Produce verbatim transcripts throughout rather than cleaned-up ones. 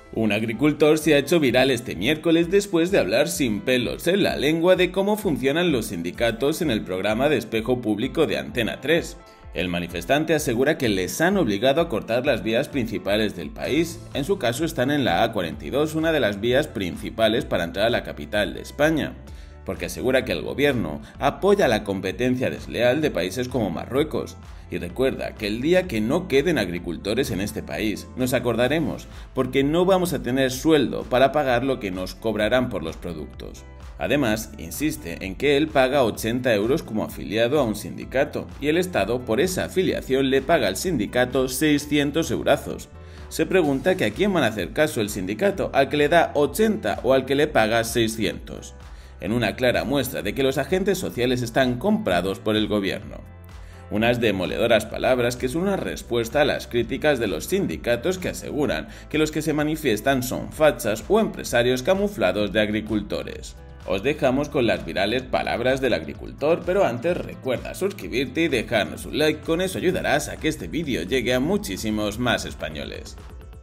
Un agricultor se ha hecho viral este miércoles después de hablar sin pelos en la lengua de cómo funcionan los sindicatos en el programa de espejo público de Antena tres. El manifestante asegura que les han obligado a cortar las vías principales del país. En su caso están en la A cuarenta y dos, una de las vías principales para entrar a la capital de España, porque asegura que el gobierno apoya la competencia desleal de países como Marruecos. Y recuerda que el día que no queden agricultores en este país, nos acordaremos, porque no vamos a tener sueldo para pagar lo que nos cobrarán por los productos. Además, insiste en que él paga ochenta euros como afiliado a un sindicato, y el Estado por esa afiliación le paga al sindicato seiscientos eurazos. Se pregunta que a quién van a hacer caso el sindicato, al que le da ochenta o al que le paga seiscientos. En una clara muestra de que los agentes sociales están comprados por el gobierno. Unas demoledoras palabras que son una respuesta a las críticas de los sindicatos que aseguran que los que se manifiestan son fachas o empresarios camuflados de agricultores. Os dejamos con las virales palabras del agricultor, pero antes recuerda suscribirte y dejarnos un like, con eso ayudarás a que este vídeo llegue a muchísimos más españoles.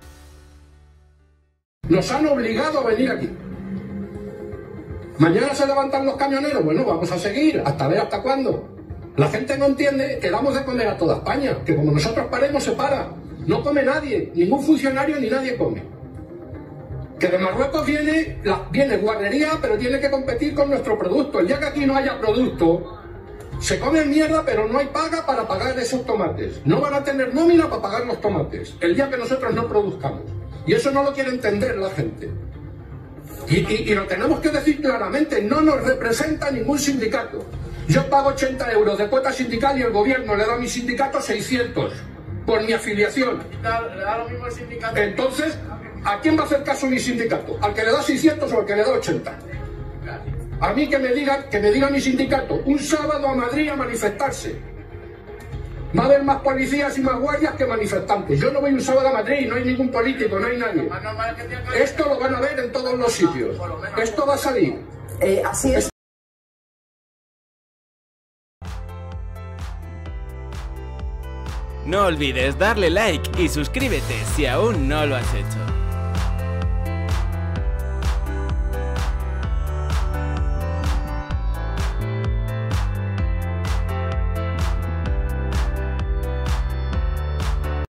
Nos han obligado a venir aquí. Mañana se levantan los camioneros, bueno, vamos a seguir, hasta ver hasta cuándo. La gente no entiende que damos de comer a toda España, que como nosotros paremos se para. No come nadie, ningún funcionario ni nadie come. Que de Marruecos viene, la, viene guarrería, pero tiene que competir con nuestro producto. El día que aquí no haya producto, se come mierda, pero no hay paga para pagar esos tomates. No van a tener nómina para pagar los tomates, el día que nosotros no produzcamos. Y eso no lo quiere entender la gente. Y, y, y lo tenemos que decir claramente, no nos representa ningún sindicato. Yo pago ochenta euros de cuota sindical y el gobierno le da a mi sindicato seiscientos por mi afiliación. Le da lo mismo el sindicato. Entonces, ¿a quién va a hacer caso mi sindicato? ¿Al que le da seiscientos o al que le da ochenta? A mí que me diga, que me diga mi sindicato, un sábado a Madrid a manifestarse. Va a haber más policías y más guardias que manifestantes. Yo no voy un sábado a Madrid, no hay ningún político, no hay nadie. Esto lo van a ver en todos los sitios. Esto va a salir. Eh, así es. No olvides darle like y suscríbete si aún no lo has hecho.